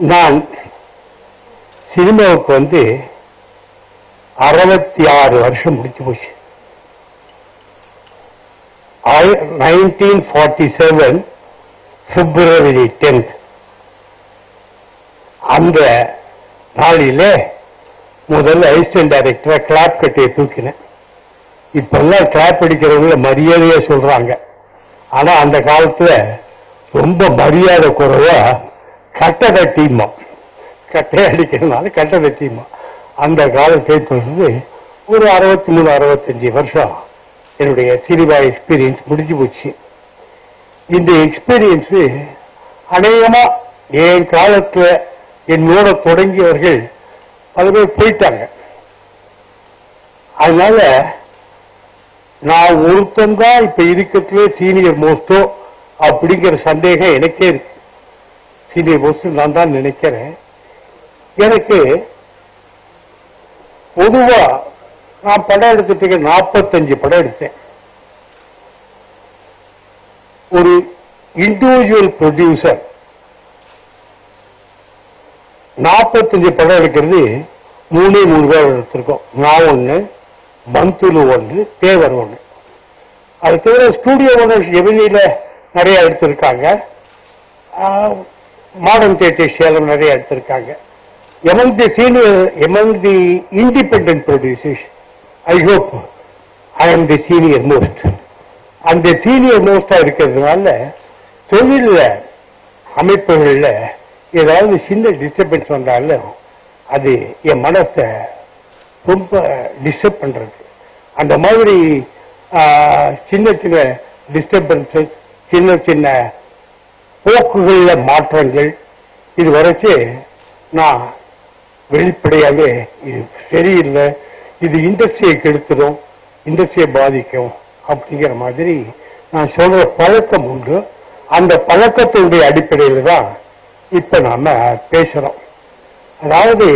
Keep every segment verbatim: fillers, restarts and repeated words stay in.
நான் சினிமாவுக்கு வந்து அறுபத்தி ஆறு வருஷம் முடிச்சு போச்சு. Nineteen forty seven February tenth அந்த நாளிலே முதல்ல அசிஸ்டன்ட் டைரக்டரா கிளாப் கட்டியை தூக்கினேன். இப்பெல்லாம் கிளாப் அடிக்கிறவங்கள மரியாதையா சொல்றாங்க. ஆனா அந்த காலத்துல ரொம்ப மரியாதை குறைவா கட்டட டீமா, கட்டையை அடிக்கிறதுனால கட்டட டீமா அந்த காலத்தை தொடர்ந்து ஒரு அறுபத்தி மூணு அறுபத்தஞ்சு வருஷம் என்னுடைய சினிமா எக்ஸ்பீரியன்ஸ் முடிஞ்சு போச்சு. இந்த எக்ஸ்பீரியன்ஸ் அநேகமா என் காலத்துல என்னோட தொடங்கியவர்கள் பல பேர் போயிட்டாங்க. அதனால நான் ஒருத்தன் தான் இப்ப இருக்கிறதுலே சீனியர் மோஸ்டோ அப்படிங்கிற சந்தேகம் எனக்கே இருக்கு. சீனியர் மோஸ்ட் நான் தான் நினைக்கிறேன். எனக்கு பொதுவா நான் படம் எடுத்துட்டு நாற்பத்தஞ்சு படம் எடுத்தேன். ஒரு இண்டிவிஜுவல் ப்ரொடியூசர் நாற்பத்தஞ்சு படம் எடுக்கிறது மூணே மூணு பேர் எடுத்திருக்கோம். நான் ஒண்ணு, பந்துலு ஒன்று, தேவர் ஒன்று. அது தவிர ஸ்டூடியோ ஓனர்ஸ் எவனியில நிறைய எடுத்திருக்காங்க, மாடர்ன் தியேட்டர் சேலம் நிறைய எடுத்திருக்காங்க. among the senior, among the independent producers, I hope I am the senior most. அந்த senior most இருக்கிறதுனால தொழில் அமைப்புகள்ல ஏதாவது சின்ன டிஸ்டர்பன்ஸ் வந்தாலும் அது என் மனசை ரொம்ப டிஸ்டர்ப் பண்றது. அந்த மாதிரி சின்ன சின்ன டிஸ்டர்பன்ஸ், சின்ன சின்ன போக்குகள்ல மாற்றங்கள் இது வரைச்சு நான் வெளிப்படையாகவே இது சரியில்லை, இது இண்டஸ்ட்ரியை கெடுத்துடும், இண்டஸ்ட்ரியை பாதிக்கும் அப்படிங்கிற மாதிரி நான் சொல்ற பழக்கம் உண்டு. அந்த பழக்கத்தினுடைய அடிப்படையில் தான் இப்ப நாம பேசுறோம். அதாவது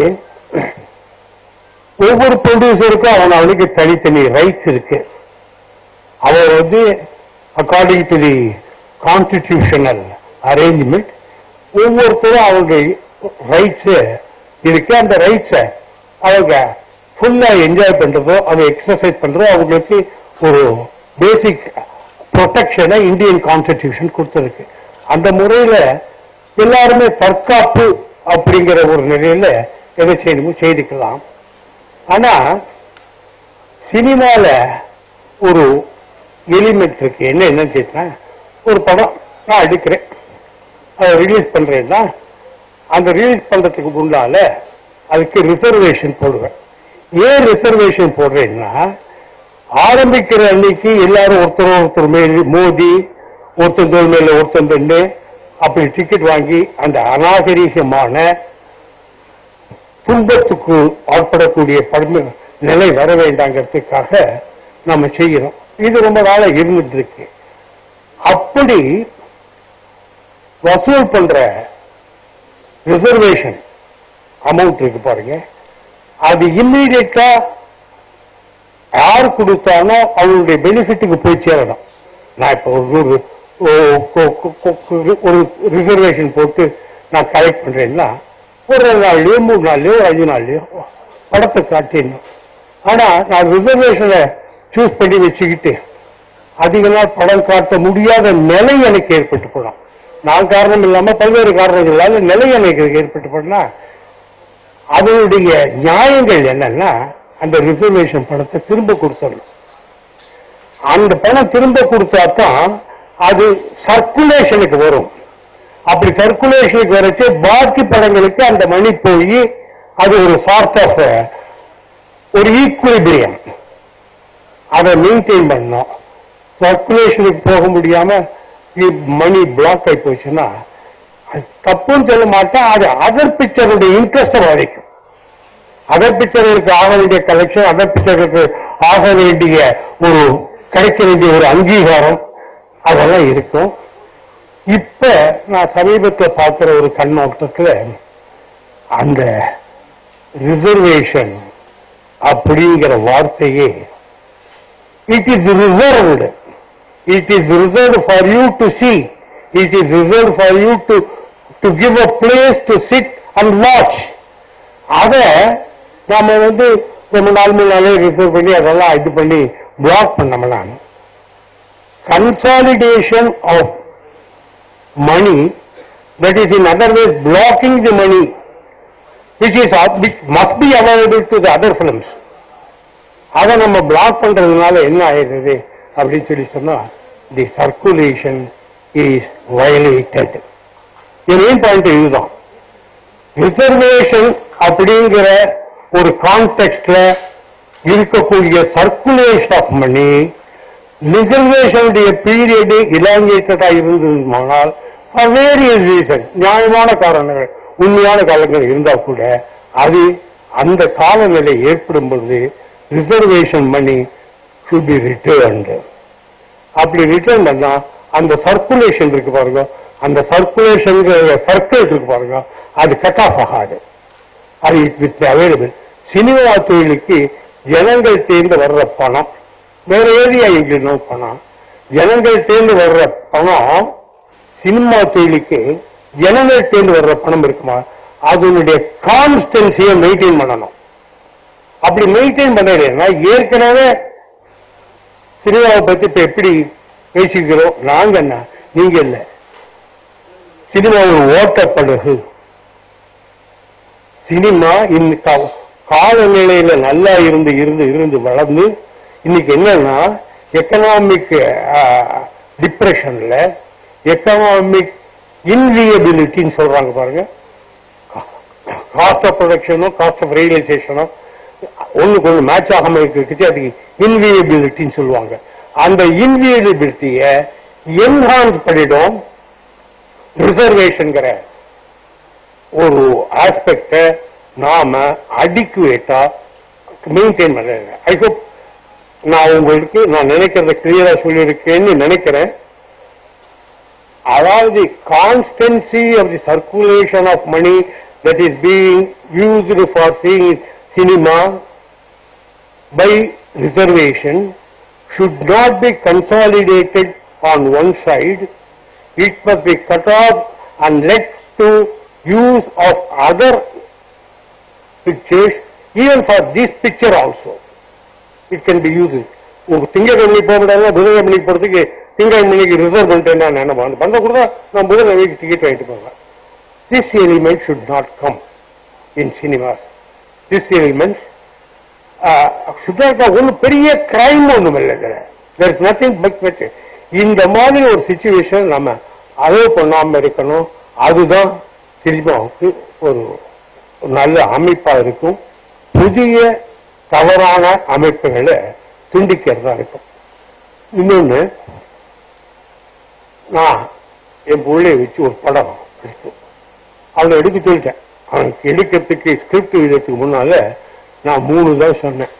ஒவ்வொரு ப்ரொடியூசருக்கும் அவன் அவனுக்கு தனித்தனி ரைட்ஸ் இருக்கு. அவன் வந்து according to the constitutional arrangement ஒவ்வொருத்தரும் அவங்க ரைட்ஸ் இருக்கு. அந்த ரைட்ஸை அவங்க ஃபுல்லா என்ஜாய் பண்றதோ, அவங்க எக்ஸசைஸ் பண்றதோ அவங்களுக்கு ஒரு பேசிக் ப்ரொடெக்ஷனை இந்தியன் கான்ஸ்டிடியூஷன் கொடுத்திருக்கு. அந்த முறையில எல்லாருமே தற்காப்பு அப்படிங்கிற ஒரு நிலையில எதை செய்யணுமோ செய்துக்கலாம். ஆனா சினிமால ஒரு எலிமெண்ட் இருக்கு. என்ன என்னன்னு கேட்டா, ஒரு படம் நான் எடுக்கிறேன், அதை ரிலீஸ் பண்றேன்னா அந்த ரிலீஸ் பண்றதுக்கு முன்னால அதுக்கு ரிசர்வேஷன் போடுவேன். ஏன் ரிசர்வேஷன் போடுறேன்னா, ஆரம்பிக்கிற அன்னைக்கு எல்லாரும் ஒருத்தர் ஒருத்தர் மேல மோதி ஒருத்தன் தோல் மேல ஒருத்தன் பெண்ணு அப்படி டிக்கெட் வாங்கி அந்த அநாகரீகமான துன்பத்துக்கு ஆட்படக்கூடிய படம் நிலை வர வேண்டாங்கிறதுக்காக நம்ம செய்யறோம். இது ரொம்ப நாளா இருந்துட்டு இருக்கு. அப்படி வசூல் பண்ற ரிசர்வேஷன் அமௌண்ட் இருக்கு பாருங்க, அது இம்மீடியட்டா யார் கொடுத்தானோ அவங்களுடைய பெனிஃபிட்டுக்கு போய் சேரணும். நான் இப்ப ஒரு ஒரு ரிசர்வேஷன் போட்டு நான் கலெக்ட் பண்றேன்னா ஒரு ரெண்டு நாள்லயோ மூணு நாள்லயோ அஞ்சு நாள்லயோ படத்தை காட்டிடணும். ஆனா நான் ரிசர்வேஷனை சூஸ் பண்ணி வச்சுக்கிட்டு அதிக நாள் படம் காட்ட முடியாத நிலை எனக்கு ஏற்பட்டு போனோம். நான் காரணம் இல்லாம பல்வேறு காரணங்களால நிலை எனக்கு ஏற்பட்டு போனா அதனுடைய நியாயங்கள் என்னன்னா, அந்த ரிசர்வேஷன் படத்தை திரும்ப கொடுத்துடணும். அந்த பணம் திரும்ப கொடுத்தாதான் அது சர்க்குலேஷனுக்கு வரும். அப்படி சர்க்குலேஷனுக்கு வரச்சு பாக்கி படங்களுக்கு அந்த மணி போய் அது ஒரு சார்ட் ஆஃப் ஒரு ஈக்குவலிபிரியம் அதை மெயின்டைன் பண்ணணும். சர்க்குலேஷனுக்கு போக முடியாம மணி பிளாக் ஆகி போச்சுன்னா தப்புன்னு சொல்ல மாட்டேன். அது அதர் பிக்சருடைய இன்ட்ரெஸ்ட பாதிக்கும். அதர் பிக்சர்களுக்கு ஆக வேண்டிய கலெக்ஷன், அதர் பிக்சர்களுக்கு ஆக வேண்டிய ஒரு கிடைக்க வேண்டிய ஒரு அங்கீகாரம் அதெல்லாம் இருக்கும். இப்ப நான் சமீபத்தில் பார்க்கிற ஒரு கண்ணோட்டத்தில் அந்த ரிசர்வேஷன் அப்படிங்கிற வார்த்தையே it is reserved, it is reserved for you to see, it is reserved for you to to give a place to sit and watch. அதை நாம வந்து ரொம்ப நாள் முன்னாலே ரிசர்வ் பண்ணி அதெல்லாம் இது பண்ணி பிளாக் பண்ணோம்னா consolidation of money, that is in other ways blocking the money which is which must be available to the other films. அதை நம்ம பிளாக் பண்றதுனால என்ன ஆயிடுது அப்படின்னு சொல்லி சொன்னா the circulation is violated. Main point இதுதான். ரிசர்வேஷன் அப்படிங்கிற ஒரு கான்டெக்ட்ல இருக்கக்கூடிய சர்க்குலேஷன் ஆஃப் மணி ரிசர்வேஷனுடைய பீரியட் இலாங்கேட்டடா இருந்ததுமானால் வேரியஸ் ரீசன், நியாயமான காரணங்கள் உண்மையான காரணங்கள் இருந்தா கூட அது அந்த காலநிலை ஏற்படும் பொழுது reservation money should be returned. அப்படி ரிட்டர்ன் பண்ணா அந்த சர்க்குலேஷன் இருக்கு பாருங்க, அந்த சர்க்குலேஷன் சர்க்கிள் இருக்கு பாருங்க, அது கட் ஆஃப் ஆகாது. அது இட் வித் அவைலபிள். சினிமா தொழிலுக்கு ஜனங்கள் தேர்ந்து வர்ற பணம் வேற ஏரியா எங்களுக்கு பணம், ஜனங்கள் தேர்ந்து வர்ற பணம் சினிமா தொழிலுக்கு ஜனங்கள் தேர்ந்து வர்ற பணம் இருக்குமா, அதனுடைய கான்ஸ்டன்சியை மெயின்டைன் பண்ணணும். அப்படி மெயின்டைன் பண்ணலைன்னா ஏற்கனவே சினிமாவை பத்தி இப்ப எப்படி பேசிக்கிறோம் நாங்க, என்ன நீங்க இல்ல, சினிமா ஒரு ஓட்டப்படகு. சினிமா இந்த காலநிலையில நல்லா இருந்து இருந்து இருந்து வளர்ந்து இன்னைக்கு என்னன்னா எக்கனாமிக் டிப்ரெஷன்ல எக்கனாமிக் இன்வியபிலிட்டின்னு சொல்றாங்க பாருங்க. காஸ்ட் ஆஃப் ப்ரொடக்ஷனும் காஸ்ட் ஆஃப் ரியலைசேஷனும் ஒண்ணுக்கு ஒண்ணு மேட்ச் ஆகாம இருக்கு, அதுக்கு இன்வியபிலிட்டின்னு சொல்லுவாங்க. அந்த இன்வியபிலிட்டியை என்ஹான்ஸ் பண்ணிடும் ரிசர்வேஷன்கிற ஒரு ஆஸ்பெக்ட நாம அடிக்குவேட்டா மெயின்டைன் பண்ண. ஐ ஹோப் நான் உங்களுக்கு நான் நினைக்கிறத கிளியரா சொல்லியிருக்கேன்னு நினைக்கிறேன். அதாவது constancy of the circulation of money that is being used for seeing cinema by reservation should not be consolidated on one side. It must be cut off and let to use of other pictures, even for this picture also it can be used. ஒரு திங்கட்கிழமை போகக்கூடாது, புதன்கிழமைக்கு போறதுக்கு திங்கட்கிழமைக்கு reserve பண்ணிட்டேன்னா என்ன பண்ண கூட நான் புதன்கிழமைக்கு ticket வாங்கிட்டு போவேன். This element should not come in cinemas. This element uh, should not come. ஒன்றும் பெரிய கிரைம் ஒன்றும் இல்லை. There is nothing but that. இந்த மாதிரி ஒரு சிச்சுவேஷன் நம்ம அலோவ் பண்ணாம இருக்கணும். அதுதான் சினிமாவுக்கு ஒரு நல்ல அமைப்பா இருக்கும். புதிய தவறான அமைப்புகளை துண்டிக்கிறதா இருக்கும். இன்னொன்னு, நான் என் பிள்ளைய வச்சு ஒரு படம் எடுத்து அவனை எடுக்க சொல்லிட்டேன். அவனுக்கு எடுக்கிறதுக்கு ஸ்கிரிப்ட் எழுதுறதுக்கு முன்னால நான் மூணு தான் சொன்னேன்.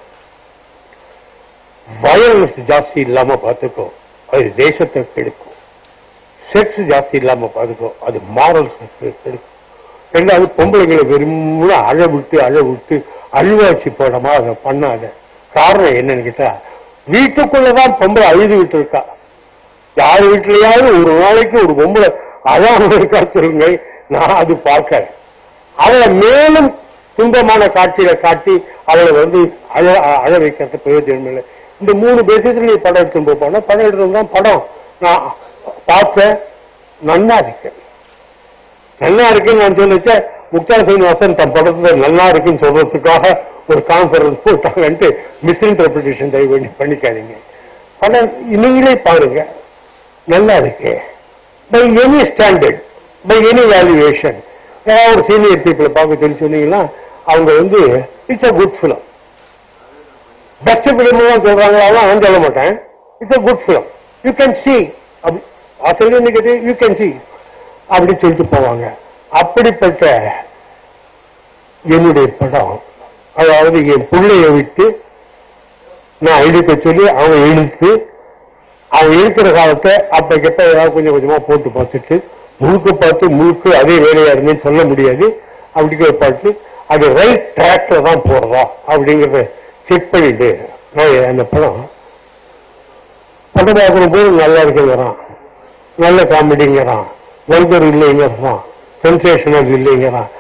வயலன்ஸ் ஜாஸ்தி இல்லாம பார்த்துக்கோ, அது தேசத்தை கெடுக்கும். செக்ஸ் ஜாஸ்தி இல்லாம பார்த்துக்கோ, அது மாரல்ஸ் கெடுக்கும். ரெண்டாவது, பொம்பளைங்களை வெறும் அழ விட்டு அழ விட்டு அழுவாச்சி போடமா அதை பண்ணாத. காரணம் என்னன்னு கேட்டா, வீட்டுக்குள்ளதான் பொம்பளை அழுது விட்டு இருக்கா. யார் வீட்டிலேயாவது ஒரு நாளைக்கு ஒரு பொம்பளை அழாம இருக்கா சொல்லுங்க, நான் அது பார்க்கல. அவளை மேலும் துன்பமான காட்சியில காட்டி அவளை வந்து அழ அழ வைக்கிறது பிரயோஜனம் இல்லை. இந்த மூணு பேசிஸ்ல நீ படம் எடுத்து போனா படம் எடுத்துதான் படம் நான் பார்த்த நன்னா இருக்கு நல்லா இருக்குன்னு நான் சொல்லிச்ச. முக்தார் சீனிவாசன் தன் படத்துல நல்லா இருக்குன்னு சொல்றதுக்காக ஒரு கான்ஃபரன்ஸ் போட்டாங்கன்ட்டு மிஸ் இன்டர்பிரிட்டேஷன் தயவு பண்ணி பண்ணிக்காதீங்க. படம் நீங்களே பாருங்க, நல்லா இருக்கு. By any standard, by any valuation. ஏதாவது ஒரு சீனியர் பீப்புளை பார்க்க சொல்லி சொன்னீங்கன்னா அவங்க வந்து it's a good film. Best film தான் சொல்றாங்க, அதான் நான் சொல்ல மாட்டேன். It's a good film, you can see. ஆசிரியர் யூ கேன் சி அப்படி சொல்லிட்டு போவாங்க. அப்படிப்பட்ட என்னுடைய படம், அதாவது என் பிள்ளைய விட்டு நான் எடுக்க சொல்லி அவன் இழுத்து அவன் இருக்கிற காலத்தை அப்ப கெட்ட ஏதாவது கொஞ்சம் கொஞ்சமா போட்டு பார்த்துட்டு முழுக்க பார்த்து முழுக்க அதே வேலையா இருந்தேன்னு சொல்ல முடியாது. அப்படி பார்த்து அது ரைட் ட்ராக்ல தான் போறதா அப்படிங்கறத செக் பண்ணிட்டு அந்த படம் படம் பார்க்கிற போது நல்லா இருக்குங்கிறான், நல்ல காமெடிங்கிறான், வல்கர் இல்லைங்கிறான், சென்சேஷனல் இல்லைங்கிறான்.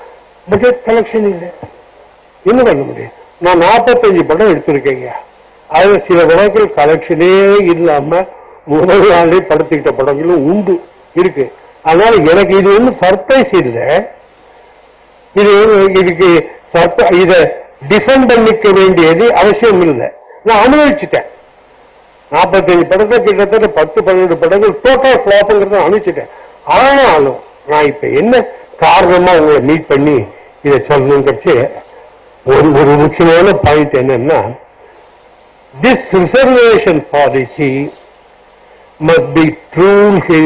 பட்ஜெட் கலெக்ஷன் இல்லை. என்ன பண்ண முடியும்? நான் நாற்பத்தஞ்சு படம் எடுத்திருக்கேங்க. அதுல சில படங்கள் கலெக்ஷனே இல்லாம முதல் நாளே படுத்திக்கிட்ட படங்களும் உண்டு இருக்கு. அதனால எனக்கு இது ஒன்றும் சர்ப்ரைஸ் இல்லை. இது இதுக்கு இத டிஃபெண்ட் பண்ணிக்க வேண்டியது அவசியம் இல்லை. நான் அனுபவிச்சுட்டேன். நாற்பத்தஞ்சு படத்தை கிட்டத்தட்ட பத்து பன்னெண்டு படங்கள் டோட்டல் ஃபிளாப்ங்கிறத அனுபவிச்சுட்டேன். ஆனாலும் நான் இப்ப என்ன காரணமா உங்களை மீட் பண்ணி இதை சொல்லணுங்கிறச்சு ஒரு ஒரு முக்கியமான பாயிண்ட் என்னன்னா, this reservation policy must be truly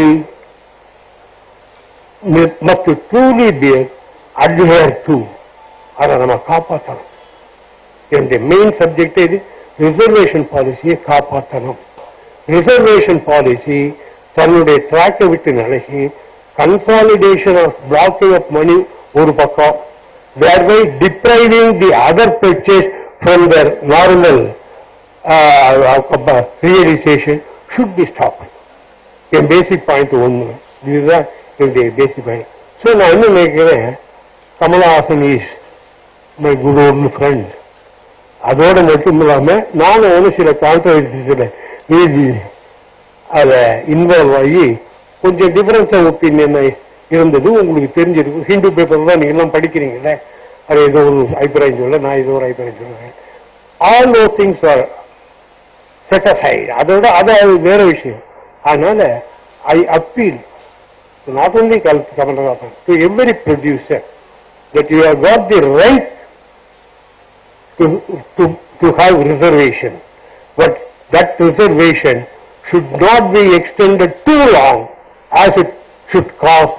must truly be adhered to. அதை நம்ம காப்பாற்றணும். என்னுடைய மெயின் சப்ஜெக்ட் இது. ரிசர்வேஷன் பாலிசியை காப்பாற்றணும். ரிசர்வேஷன் பாலிசி தன்னுடைய ட்ராக்கை விட்டு நிலகி consolidation of blocking of money ஒரு பக்கம், thereby depriving the other purchase from their normal uh, realization should be stopped. என் பேசிக் பாயிண்ட் ஒன்று இதுதான் என்னுடைய பேசிக் பாயிண்ட். ஸோ நான் என்ன நினைக்கிறேன், Kamal Haasan is my good old friend. அதோட மட்டும் இல்லாம நானும் ஒன்று சில கான்ட்ரவர்சிஸ்ல மீதி அதை இன்வால்வ் ஆகி கொஞ்சம் டிஃபரன்ஸ் ஆஃப் ஒப்பீனியன் இருந்தது. உங்களுக்கு தெரிஞ்சிருக்கும். ஹிந்து பேப்பர் தான் நீங்க எல்லாம் படிக்கிறீங்களே, அது ஏதோ ஒரு அபிப்பிராயம் சொல்ல, நான் ஏதோ ஒரு அபிப்பிராயம் சொல்லுவேன். ஆல் தோ திங்ஸ் ஆர் செட் அசைட். அதோட அது வேற விஷயம். அதனால I appeal not only Kamal Haasan, to every producer that you have got the right to, to, to have reservation, but that reservation should not be extended too long as it should cause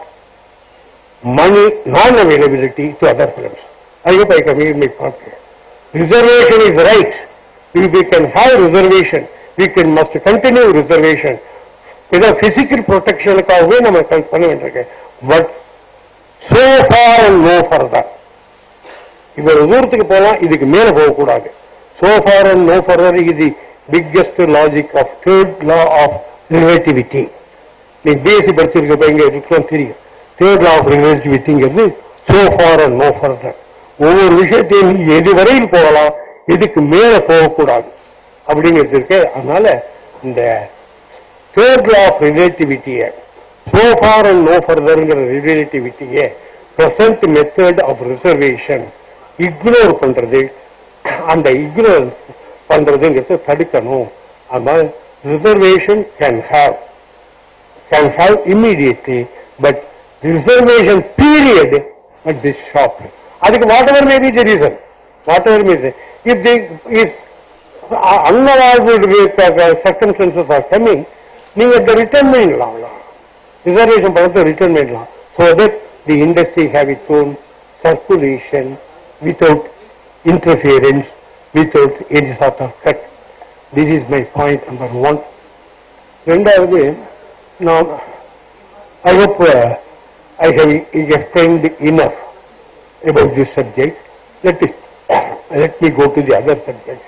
money non-availability to other films. I hope I can make my point. Reservation is right. If we can have reservation, we can must continue reservation. ஏதோ physical ப்ரொடெக்ஷனுக்காகவே நம்ம பண்ண வேண்டியிருக்கு. But so far and no further. இவ்வளவு தூரத்துக்கு போலாம், இதுக்கு மேல போகக்கூடாது. so far and no further is the biggest logic of third law of relativity. நீ பிஎஸ்சி படிச்சிருக்க இங்க இருக்கலாம் தெரியும். தேர்ட் லா ஆஃப் ரிலேட்டிவிட்டிங்கிறது so far and no further. ஒவ்வொரு விஷயத்தையும் நீ எது வரையில் போகலாம், இதுக்கு மேல போகக்கூடாது அப்படிங்கிறது இருக்கு. அதனால இந்த தேர்ட் லா ஆஃப் ரிலேட்டிவிட்டியை so far and no further ரிலேட்டிவிட்டியே present method of reservation ignore பண்றது, அந்த இக்னோர் பண்றதுங்கிறத தடுக்கணும். அதனால reservation can have can have immediately, but reservation period at this shop. அதுக்கு whatever may be the reason, whatever may if the if unavoidable circumstances are coming, நீங்க இதை return பண்ணிடலாம். Reservation பணத்தை return பண்ணலாம். so that the industry have its own circulation without interference, without any sort of cut. This is my point number one. ரெண்டாவது, நான் I hope uh, I have explained enough about this subject. Let me, let me go to the other subject.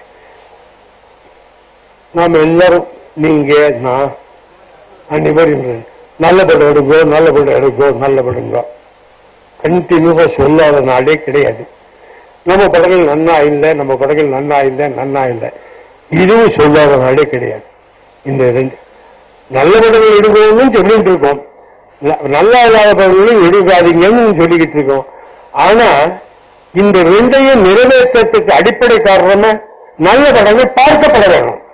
நாம் எல்லாரும், நீங்க, நான், அனைவரும் நல்ல படம் எடுங்கோ, நல்ல படம் எடுங்கோ, நல்ல படுங்க கண்டினியூவா சொல்லாத நாளே கிடையாது. நம்ம படங்கள் நன்னா இல்லை, நம்ம படங்கள் நன்னா இல்லை, நன்னா இல்லை, இதுவும் சொல்லாத நாளே கிடையாது. இந்த ரெண்டு நல்ல படங்கள் எடுக்கணும்னு சொல்லிட்டு இருக்கோம், நல்லா இல்லாத படங்களையும் எடுக்காதீங்கன்னு சொல்லிக்கிட்டு இருக்கோம். ஆனா இந்த ரெண்டையும் நிறைவேற்றத்துக்கு அடிப்படை காரணமா நல்ல படங்கள் பார்க்கப்பட வேணும்.